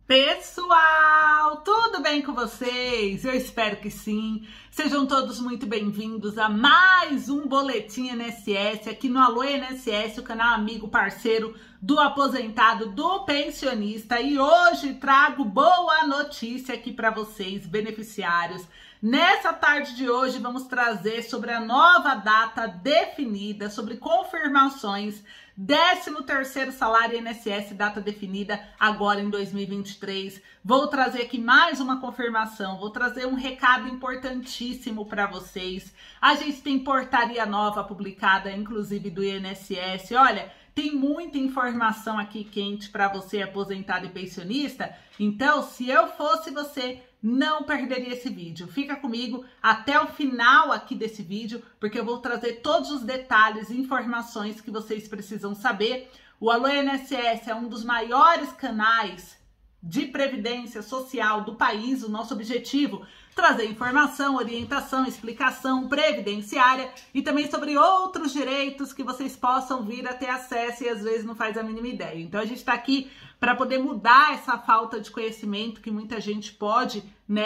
Pessoal, tudo bem com vocês? Eu espero que sim. Sejam todos muito bem-vindos a mais um Boletim INSS aqui no Alô INSS, o canal amigo parceiro do aposentado, do pensionista. E hoje trago boa notícia aqui para vocês, beneficiários. Nessa tarde de hoje vamos trazer sobre a nova data definida, sobre confirmações, 13º salário INSS, data definida agora em 2023. Vou trazer aqui mais uma confirmação, vou trazer um recado importantíssimo para vocês. A gente tem portaria nova publicada, inclusive do INSS. Olha, tem muita informação aqui quente para você, aposentado e pensionista. Então, se eu fosse você, não perderia esse vídeo. Fica comigo até o final aqui desse vídeo, porque eu vou trazer todos os detalhes e informações que vocês precisam saber. O Alô INSS é um dos maiores canais de previdência social do país. O nosso objetivo é trazer informação, orientação, explicação previdenciária e também sobre outros direitos que vocês possam vir a ter acesso e às vezes não faz a mínima ideia. Então a gente está aqui para poder mudar essa falta de conhecimento que muita gente pode,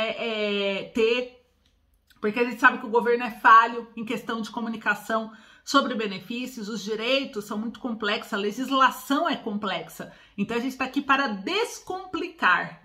ter, porque a gente sabe que o governo é falho em questão de comunicação sobre benefícios, os direitos são muito complexos, a legislação é complexa. Então a gente está aqui para descomplicar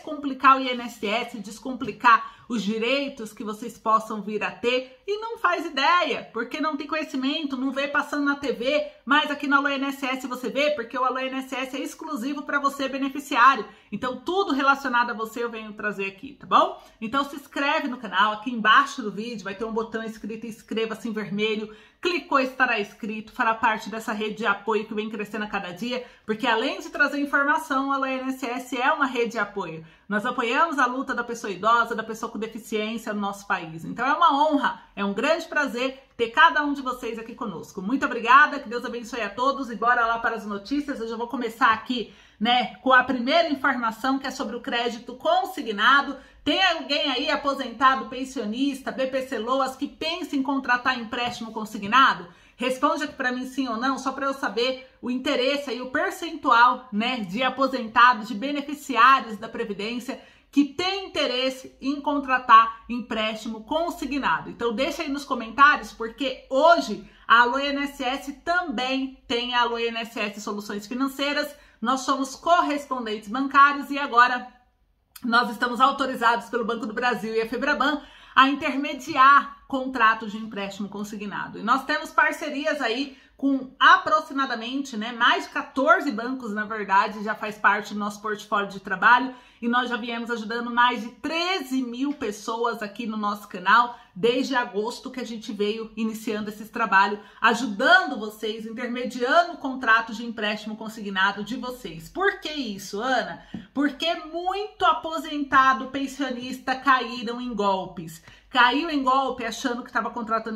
o INSS, descomplicar os direitos que vocês possam vir a ter e não faz ideia, porque não tem conhecimento, não vê passando na TV, mas aqui no Alô INSS você vê, porque o Alô INSS é exclusivo para você, beneficiário. Então tudo relacionado a você eu venho trazer aqui, tá bom? Então se inscreve no canal, aqui embaixo do vídeo vai ter um botão escrito inscreva-se em vermelho, clicou estará inscrito, fará parte dessa rede de apoio que vem crescendo a cada dia, porque além de trazer informação, a Alô INSS é uma rede de apoio. Nós apoiamos a luta da pessoa idosa, da pessoa com deficiência no nosso país. Então é uma honra, é um grande prazer ter cada um de vocês aqui conosco. Muito obrigada, que Deus abençoe a todos e bora lá para as notícias. Eu já vou começar aqui, com a primeira informação, que é sobre o crédito consignado. Tem alguém aí aposentado, pensionista, BPC Loas, que pensa em contratar empréstimo consignado? Responde aqui para mim sim ou não, só para eu saber o interesse aí, o percentual, de aposentados, de beneficiários da Previdência que tem interesse em contratar empréstimo consignado. Então deixa aí nos comentários, porque hoje a Alô INSS também tem a Alô INSS Soluções Financeiras. Nós somos correspondentes bancários e agora nós estamos autorizados pelo Banco do Brasil e a Febraban a intermediar contratos de empréstimo consignado. E nós temos parcerias aí com aproximadamente, mais de 14 bancos, na verdade, já faz parte do nosso portfólio de trabalho, e nós já viemos ajudando mais de 13 mil pessoas aqui no nosso canal, desde agosto que a gente veio iniciando esse trabalho, ajudando vocês, intermediando o contrato de empréstimo consignado de vocês. Por que isso, Ana? Porque muito aposentado, pensionista caíram em golpes. Caiu em golpe achando que estava contratando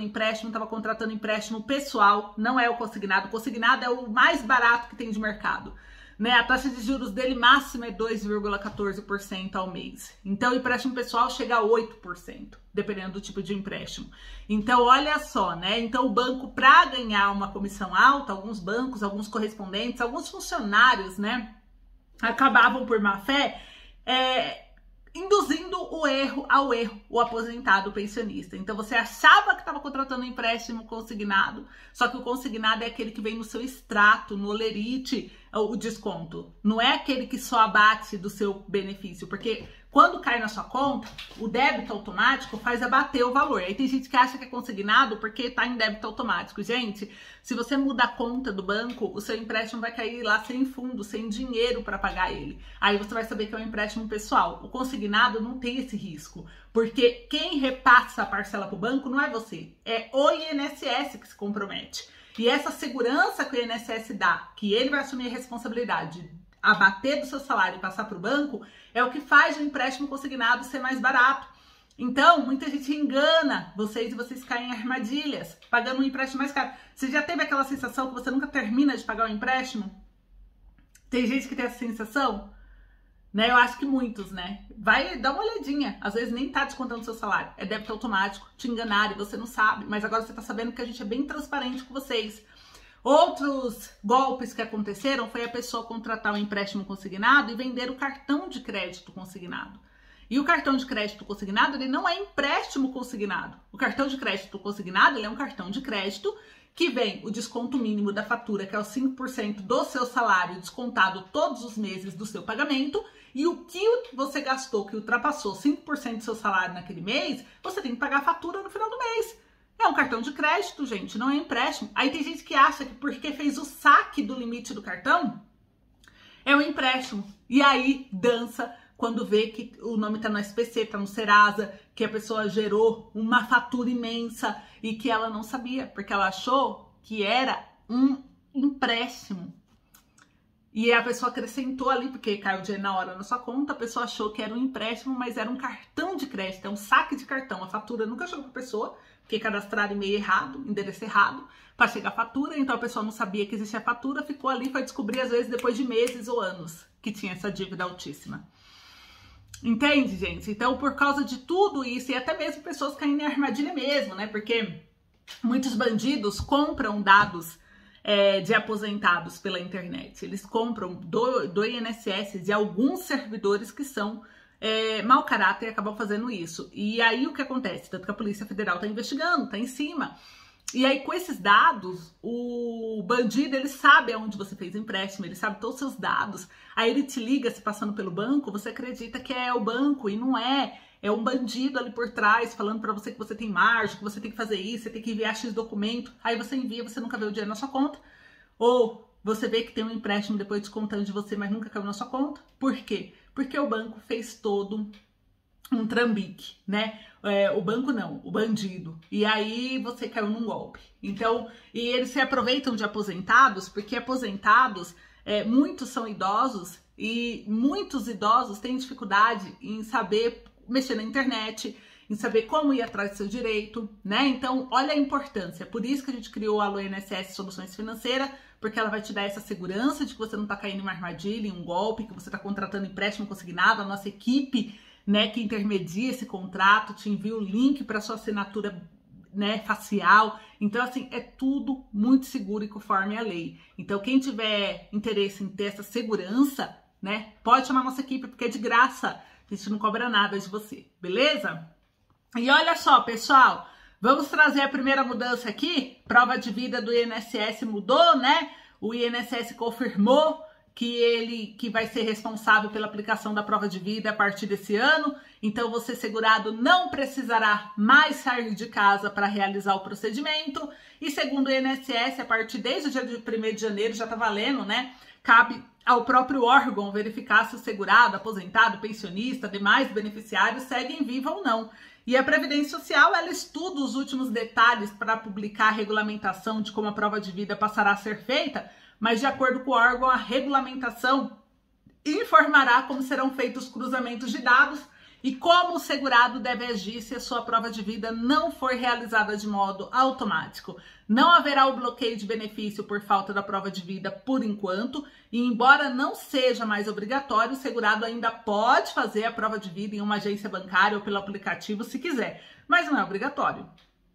empréstimo pessoal, não é o consignado. O consignado é o mais barato que tem de mercado. A taxa de juros dele máxima é 2,14% ao mês. Então, o empréstimo pessoal chega a 8%, dependendo do tipo de empréstimo. Então, olha só, Então, o banco, para ganhar uma comissão alta, alguns bancos, alguns correspondentes, alguns funcionários, acabavam por má fé, induzindo o aposentado, o pensionista. Então você achava que estava contratando um empréstimo consignado, só que o consignado é aquele que vem no seu extrato, no olerite, o desconto. Não é aquele que só abate do seu benefício, porque quando cai na sua conta, o débito automático faz abater o valor. Aí tem gente que acha que é consignado porque está em débito automático. Gente, se você muda a conta do banco, o seu empréstimo vai cair lá sem fundo, sem dinheiro para pagar ele. Aí você vai saber que é um empréstimo pessoal. O consignado não tem esse risco, porque quem repassa a parcela para o banco não é você, é o INSS que se compromete. E essa segurança que o INSS dá, que ele vai assumir a responsabilidade de abater do seu salário e passar para o banco, é o que faz o empréstimo consignado ser mais barato. Então, muita gente engana vocês e vocês caem em armadilhas, pagando um empréstimo mais caro. Você já teve aquela sensação que você nunca termina de pagar o empréstimo? Tem gente que tem essa sensação? Eu acho que muitos, Vai dar uma olhadinha. Às vezes nem tá descontando o seu salário. É débito automático. Te enganaram e você não sabe. Mas agora você tá sabendo que a gente é bem transparente com vocês. Outros golpes que aconteceram foi a pessoa contratar um empréstimo consignado e vender o cartão de crédito consignado. E o cartão de crédito consignado, ele não é empréstimo consignado. O cartão de crédito consignado, ele é um cartão de crédito que vem o desconto mínimo da fatura, que é os 5% do seu salário, descontado todos os meses do seu pagamento, e o que você gastou, que ultrapassou 5% do seu salário naquele mês, você tem que pagar a fatura no final do mês. É um cartão de crédito, gente, não é empréstimo. Aí tem gente que acha que porque fez o saque do limite do cartão, é um empréstimo. E aí dança quando vê que o nome tá no SPC, tá no Serasa, que a pessoa gerou uma fatura imensa e que ela não sabia, porque ela achou que era um empréstimo. E a pessoa acrescentou ali, porque caiu o dinheiro na hora na sua conta, a pessoa achou que era um empréstimo, mas era um cartão de crédito, é um saque de cartão. A fatura nunca chegou para a pessoa, porque cadastraram e-mail errado, endereço errado, para chegar a fatura, então a pessoa não sabia que existia a fatura, ficou ali, foi descobrir às vezes depois de meses ou anos que tinha essa dívida altíssima. Entende, gente? Então, por causa de tudo isso, e até mesmo pessoas caindo em armadilha mesmo, né? Porque muitos bandidos compram dados de aposentados pela internet. Eles compram do INSS de alguns servidores que são mau caráter e acabam fazendo isso. E aí o que acontece? Tanto que a Polícia Federal está investigando, está em cima. E aí com esses dados, o bandido, ele sabe aonde você fez o empréstimo, ele sabe todos os seus dados. Aí ele te liga se passando pelo banco, você acredita que é o banco e não é. É um bandido ali por trás falando para você que você tem margem, que você tem que fazer isso, você tem que enviar X documento. Aí você envia, você nunca vê o dinheiro na sua conta. Ou você vê que tem um empréstimo depois descontando de você, mas nunca caiu na sua conta. Por quê? Porque o banco fez todo um trambique, né? O banco não, o bandido. E aí você caiu num golpe. Então, e eles se aproveitam de aposentados, porque aposentados, muitos são idosos e muitos idosos têm dificuldade em saber mexer na internet, em saber como ir atrás do seu direito, né? Então, olha a importância. Por isso que a gente criou a Alô INSS Soluções Financeiras, porque ela vai te dar essa segurança de que você não está caindo em uma armadilha, em um golpe, que você está contratando empréstimo consignado. A nossa equipe, né, que intermedia esse contrato, te envia o link para sua assinatura, né, facial. Então, assim, é tudo muito seguro e conforme a lei. Então, quem tiver interesse em ter essa segurança, né, pode chamar a nossa equipe, porque é de graça. A gente não cobra nada de você, beleza? E olha só, pessoal, vamos trazer a primeira mudança aqui. Prova de vida do INSS mudou, né? O INSS confirmou que vai ser responsável pela aplicação da prova de vida a partir desse ano. Então, você segurado não precisará mais sair de casa para realizar o procedimento. E segundo o INSS, a partir desde o dia 1º de janeiro, já está valendo, né? Cabe ao próprio órgão verificar se o segurado, aposentado, pensionista, demais beneficiários seguem viva ou não. E a Previdência Social, ela estuda os últimos detalhes para publicar a regulamentação de como a prova de vida passará a ser feita, mas de acordo com o órgão, a regulamentação informará como serão feitos os cruzamentos de dados e como o segurado deve agir se a sua prova de vida não for realizada de modo automático. Não haverá o bloqueio de benefício por falta da prova de vida por enquanto, e embora não seja mais obrigatório, o segurado ainda pode fazer a prova de vida em uma agência bancária ou pelo aplicativo se quiser, mas não é obrigatório.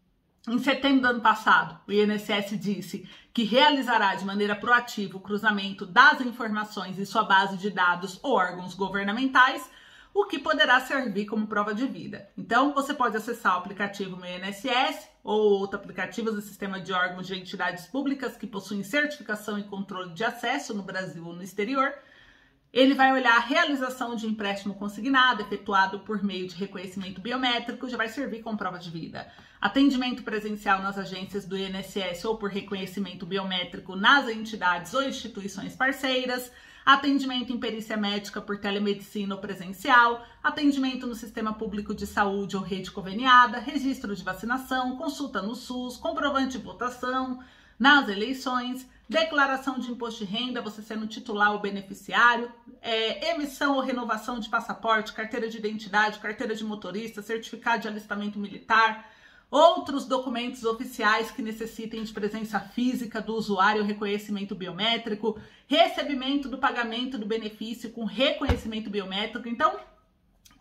Em setembro do ano passado, o INSS disse que realizará de maneira proativa o cruzamento das informações em sua base de dados ou órgãos governamentais, o que poderá servir como prova de vida. Então, você pode acessar o aplicativo Meu INSS ou outro aplicativo do sistema de órgãos de entidades públicas que possuem certificação e controle de acesso no Brasil ou no exterior. Ele vai olhar a realização de empréstimo consignado efetuado por meio de reconhecimento biométrico, já vai servir como prova de vida. Atendimento presencial nas agências do INSS ou por reconhecimento biométrico nas entidades ou instituições parceiras, atendimento em perícia médica por telemedicina ou presencial, atendimento no sistema público de saúde ou rede conveniada, registro de vacinação, consulta no SUS, comprovante de votação nas eleições, declaração de imposto de renda, você sendo titular ou beneficiário, emissão ou renovação de passaporte, carteira de identidade, carteira de motorista, certificado de alistamento militar, outros documentos oficiais que necessitem de presença física do usuário, reconhecimento biométrico, recebimento do pagamento do benefício com reconhecimento biométrico. Então,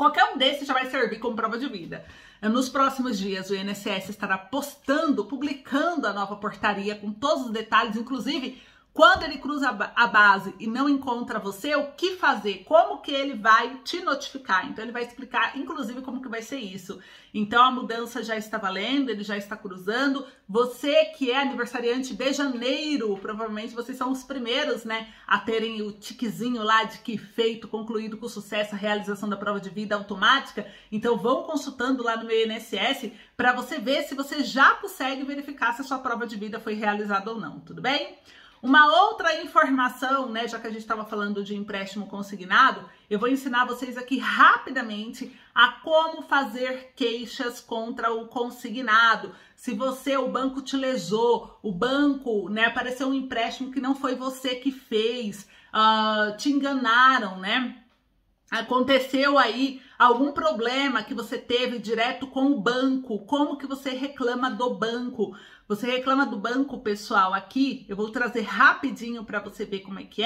Qualquer um desses já vai servir como prova de vida. Nos próximos dias, o INSS estará publicando a nova portaria com todos os detalhes, inclusive quando ele cruza a base e não encontra você, o que fazer, como que ele vai te notificar. Então, ele vai explicar, inclusive, como que vai ser isso. Então, a mudança já está valendo, ele já está cruzando. Você que é aniversariante de janeiro, provavelmente vocês são os primeiros, né, a terem o tiquezinho lá de que feito, concluído com sucesso a realização da prova de vida automática. Então, vão consultando lá no meu INSS para você ver se você já consegue verificar se a sua prova de vida foi realizada ou não, tudo bem? Uma outra informação, né, já que a gente estava falando de empréstimo consignado, eu vou ensinar vocês aqui rapidamente a como fazer queixas contra o consignado. Se o banco te lesou, o banco, né, apareceu um empréstimo que não foi você que fez, te enganaram, né? Aconteceu aí algum problema que você teve direto com o banco, como que você reclama do banco? Você reclama do banco, pessoal, aqui eu vou trazer rapidinho para você ver como é que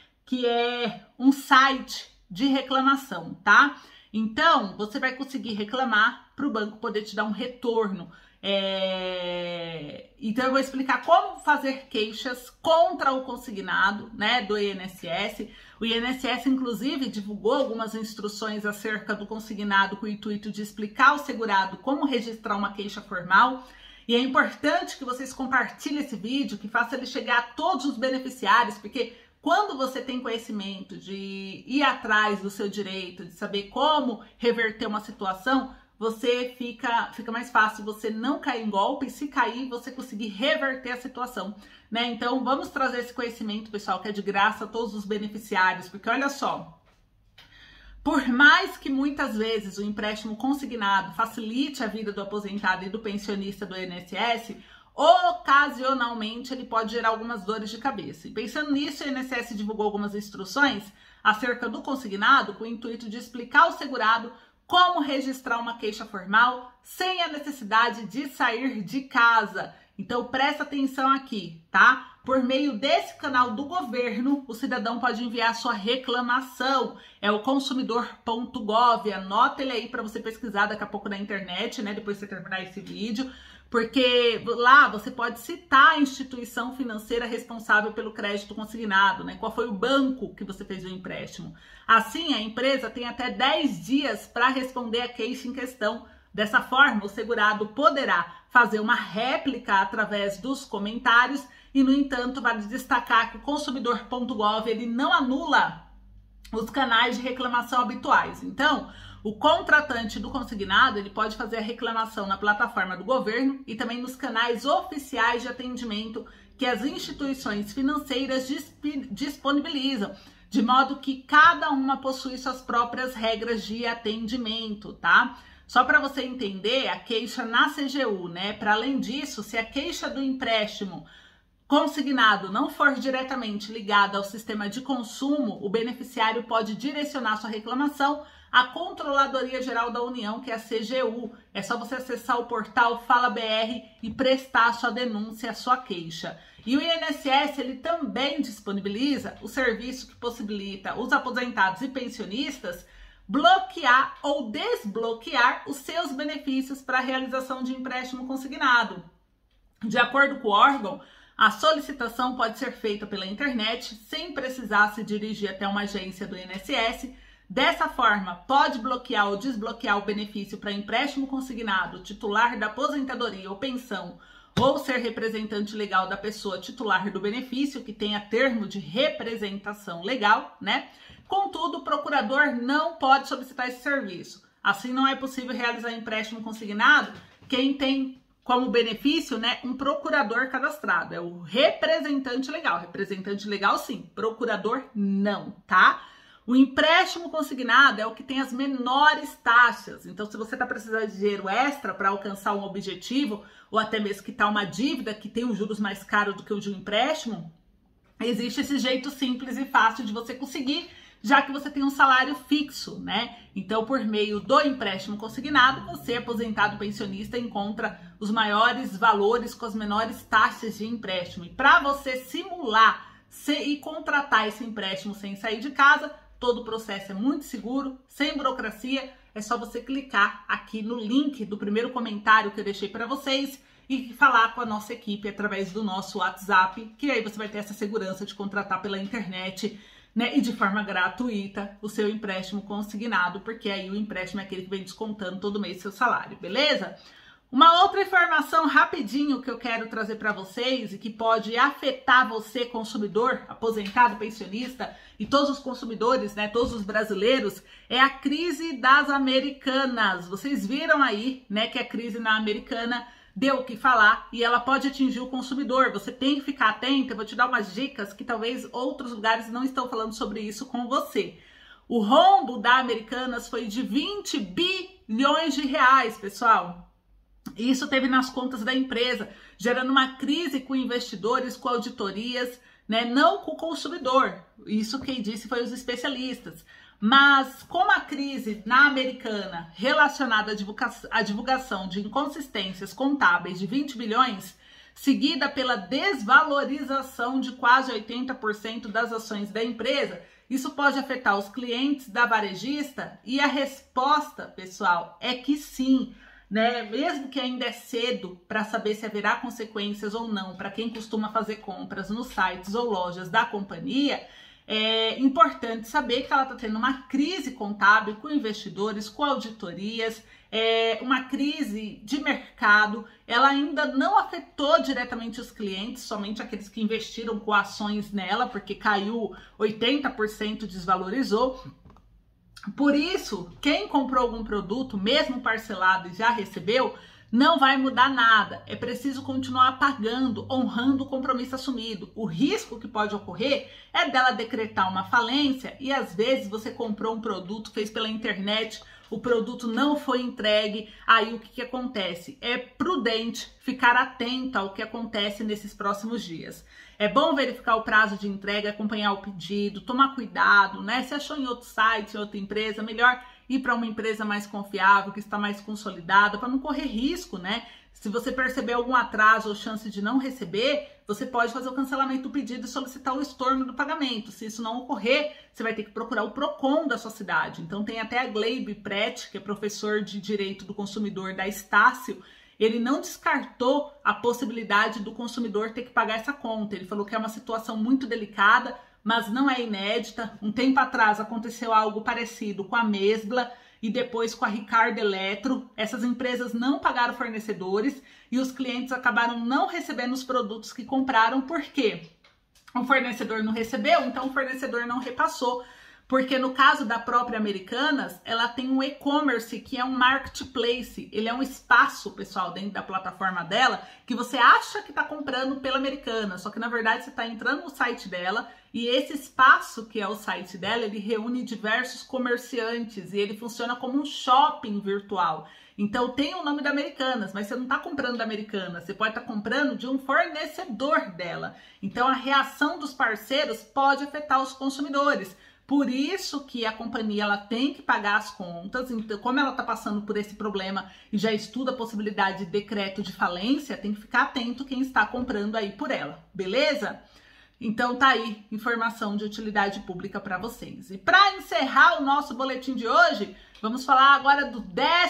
é um site de reclamação, tá? Então, você vai conseguir reclamar para o banco poder te dar um retorno. Então, eu vou explicar como fazer queixas contra o consignado, né, do INSS. O INSS, inclusive, divulgou algumas instruções acerca do consignado com o intuito de explicar ao segurado como registrar uma queixa formal. E é importante que vocês compartilhem esse vídeo, que faça ele chegar a todos os beneficiários, porque quando você tem conhecimento de ir atrás do seu direito, de saber como reverter uma situação, você fica mais fácil você não cair em golpe, e se cair, você conseguir reverter a situação, né? Então, vamos trazer esse conhecimento, pessoal, que é de graça a todos os beneficiários, porque olha só, por mais que muitas vezes o empréstimo consignado facilite a vida do aposentado e do pensionista do INSS, ocasionalmente ele pode gerar algumas dores de cabeça. E pensando nisso, o INSS divulgou algumas instruções acerca do consignado com o intuito de explicar ao segurado como registrar uma queixa formal sem a necessidade de sair de casa. Então, presta atenção aqui, tá? Por meio desse canal do governo, o cidadão pode enviar sua reclamação. É o consumidor.gov. Anota ele aí para você pesquisar daqui a pouco na internet, né? Depois que você terminar esse vídeo. Porque lá você pode citar a instituição financeira responsável pelo crédito consignado, né? Qual foi o banco que você fez o empréstimo. Assim, a empresa tem até 10 dias para responder a queixa em questão. Dessa forma, o segurado poderá fazer uma réplica através dos comentários e, no entanto, vale destacar que o consumidor.gov ele não anula os canais de reclamação habituais. Então, o contratante do consignado ele pode fazer a reclamação na plataforma do governo e também nos canais oficiais de atendimento que as instituições financeiras disponibilizam, de modo que cada uma possui suas próprias regras de atendimento, tá? Só para você entender, a queixa na CGU, né? Para além disso, se a queixa do empréstimo consignado não for diretamente ligada ao sistema de consumo, o beneficiário pode direcionar sua reclamação à Controladoria Geral da União, que é a CGU. É só você acessar o portal Fala BR e prestar a sua denúncia, a sua queixa. E o INSS ele também disponibiliza o serviço que possibilita os aposentados e pensionistas bloquear ou desbloquear os seus benefícios para a realização de empréstimo consignado. De acordo com o órgão, a solicitação pode ser feita pela internet sem precisar se dirigir até uma agência do INSS. Dessa forma, pode bloquear ou desbloquear o benefício para empréstimo consignado, titular da aposentadoria ou pensão, ou ser representante legal da pessoa titular do benefício, que tenha termo de representação legal, né? Contudo, o procurador não pode solicitar esse serviço. Assim, não é possível realizar empréstimo consignado quem tem como benefício, né, um procurador cadastrado. É o representante legal. Representante legal, sim. Procurador, não, tá? O empréstimo consignado é o que tem as menores taxas. Então, se você está precisando de dinheiro extra para alcançar um objetivo, ou até mesmo quitar uma dívida que tem os juros mais caros do que o de um empréstimo, existe esse jeito simples e fácil de você conseguir, já que você tem um salário fixo, né? Então, por meio do empréstimo consignado, você, aposentado pensionista, encontra os maiores valores com as menores taxas de empréstimo. E para você simular e contratar esse empréstimo sem sair de casa, todo o processo é muito seguro, sem burocracia, é só você clicar aqui no link do primeiro comentário que eu deixei para vocês e falar com a nossa equipe através do nosso WhatsApp, que aí você vai ter essa segurança de contratar pela internet, né, e de forma gratuita o seu empréstimo consignado, porque aí o empréstimo é aquele que vem descontando todo mês seu salário, beleza? Uma outra informação rapidinho que eu quero trazer para vocês e que pode afetar você, consumidor, aposentado, pensionista e todos os consumidores, né, todos os brasileiros, é a crise das Americanas. Vocês viram aí, né, que a crise na Americana deu o que falar e ela pode atingir o consumidor. Você tem que ficar atento, eu vou te dar umas dicas que talvez outros lugares não estão falando sobre isso com você. O rombo da Americanas foi de 20 bilhões de reais, pessoal. Isso teve nas contas da empresa, gerando uma crise com investidores, com auditorias, né? Não com o consumidor. Isso quem disse foi os especialistas. Mas como a crise na Americana relacionada à divulgação de inconsistências contábeis de 20 bilhões, seguida pela desvalorização de quase 80% das ações da empresa, isso pode afetar os clientes da varejista? E a resposta, pessoal, é que sim. Né? Mesmo que ainda é cedo para saber se haverá consequências ou não para quem costuma fazer compras nos sites ou lojas da companhia, é importante saber que ela está tendo uma crise contábil com investidores, com auditorias, uma crise de mercado. Ela ainda não afetou diretamente os clientes, somente aqueles que investiram com ações nela, porque caiu 80%, desvalorizou. Por isso, quem comprou algum produto, mesmo parcelado e já recebeu, não vai mudar nada. É preciso continuar pagando, honrando o compromisso assumido. O risco que pode ocorrer é dela decretar uma falência e às vezes você comprou um produto, fez pela internet, o produto não foi entregue, aí o que acontece? É prudente ficar atento ao que acontece nesses próximos dias. É bom verificar o prazo de entrega, acompanhar o pedido, tomar cuidado, né? Se achou em outro site, em outra empresa, melhor ir para uma empresa mais confiável, que está mais consolidada, para não correr risco, né? Se você perceber algum atraso ou chance de não receber, você pode fazer o cancelamento do pedido e solicitar o estorno do pagamento. Se isso não ocorrer, você vai ter que procurar o PROCON da sua cidade. Então tem até a Gleibe Prete, que é professor de Direito do Consumidor da Estácio. Ele não descartou a possibilidade do consumidor ter que pagar essa conta. Ele falou que é uma situação muito delicada, mas não é inédita. Um tempo atrás aconteceu algo parecido com a Mesbla e depois com a Ricardo Eletro. Essas empresas não pagaram fornecedores e os clientes acabaram não recebendo os produtos que compraram. Por quê? O fornecedor não recebeu, então o fornecedor não repassou. Porque no caso da própria Americanas, ela tem um e-commerce que é um marketplace. Ele é um espaço, pessoal, dentro da plataforma dela, que você acha que está comprando pela Americanas, só que na verdade você está entrando no site dela e esse espaço que é o site dela, ele reúne diversos comerciantes e ele funciona como um shopping virtual. Então tem o nome da Americanas, mas você não está comprando da Americanas, você pode estar comprando de um fornecedor dela. Então a reação dos parceiros pode afetar os consumidores. Por isso que a companhia ela tem que pagar as contas. Então, como ela está passando por esse problema e já estuda a possibilidade de decreto de falência, tem que ficar atento quem está comprando aí por ela, beleza? Então tá aí, informação de utilidade pública para vocês. E para encerrar o nosso boletim de hoje, vamos falar agora do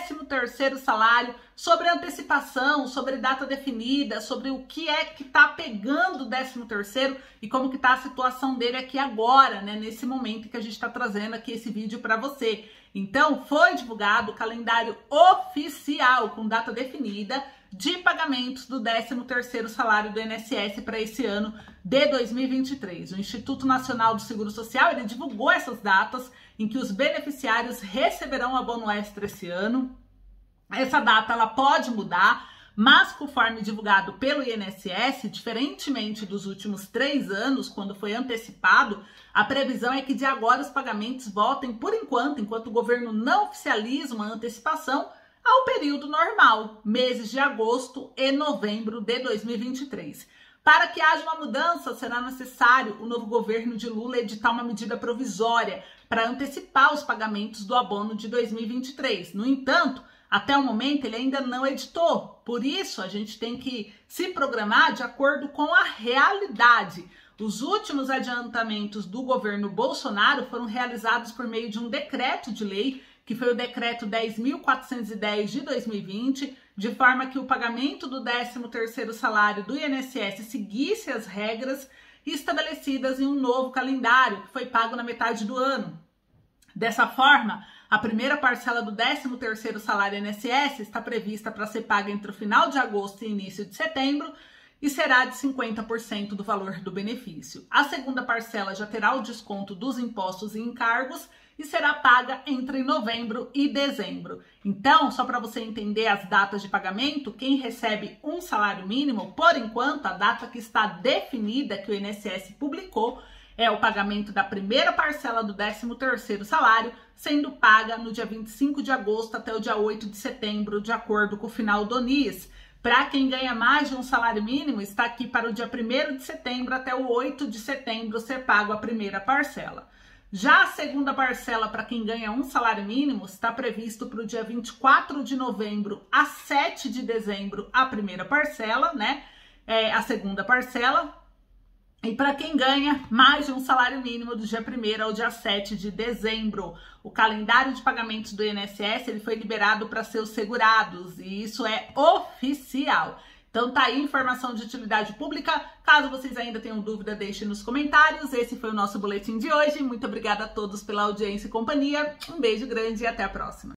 13º salário, sobre antecipação, sobre data definida, sobre o que é que tá pegando o 13º e como que tá a situação dele aqui agora, né, nesse momento que a gente tá trazendo aqui esse vídeo para você. Então, foi divulgado o calendário oficial com data definida de pagamentos do 13º salário do INSS para esse ano de 2023. O Instituto Nacional do Seguro Social, ele divulgou essas datas em que os beneficiários receberão o abono extra esse ano. Essa data ela pode mudar, mas conforme divulgado pelo INSS, diferentemente dos últimos 3 anos, quando foi antecipado, a previsão é que de agora os pagamentos voltem por enquanto o governo não oficializa uma antecipação, ao período normal, meses de agosto e novembro de 2023. Para que haja uma mudança, será necessário o novo governo de Lula editar uma medida provisória para antecipar os pagamentos do abono de 2023. No entanto, até o momento ele ainda não editou, por isso a gente tem que se programar de acordo com a realidade. Os últimos adiantamentos do governo Bolsonaro foram realizados por meio de um decreto de lei que foi o decreto 10.410 de 2020, de forma que o pagamento do 13º salário do INSS seguisse as regras estabelecidas em um novo calendário, que foi pago na metade do ano. Dessa forma, a primeira parcela do 13º salário INSS está prevista para ser paga entre o final de agosto e início de setembro e será de 50% do valor do benefício. A segunda parcela já terá o desconto dos impostos e encargos e será paga entre novembro e dezembro. Então, só para você entender as datas de pagamento, quem recebe um salário mínimo, por enquanto, a data que está definida, que o INSS publicou, é o pagamento da primeira parcela do 13º salário, sendo paga no dia 25 de agosto até o dia 8 de setembro, de acordo com o final do NIS. Para quem ganha mais de um salário mínimo, está aqui para o dia 1º de setembro até o 8 de setembro ser pago a primeira parcela. Já a segunda parcela para quem ganha um salário mínimo está previsto para o dia 24 de novembro a 7 de dezembro a primeira parcela, né? A segunda parcela. E para quem ganha mais de um salário mínimo do dia 1º ao dia 7 de dezembro. O calendário de pagamentos do INSS ele foi liberado para seus segurados e isso é oficial. Então tá aí informação de utilidade pública. Caso vocês ainda tenham dúvida, deixem nos comentários. Esse foi o nosso boletim de hoje. Muito obrigada a todos pela audiência e companhia. Um beijo grande e até a próxima.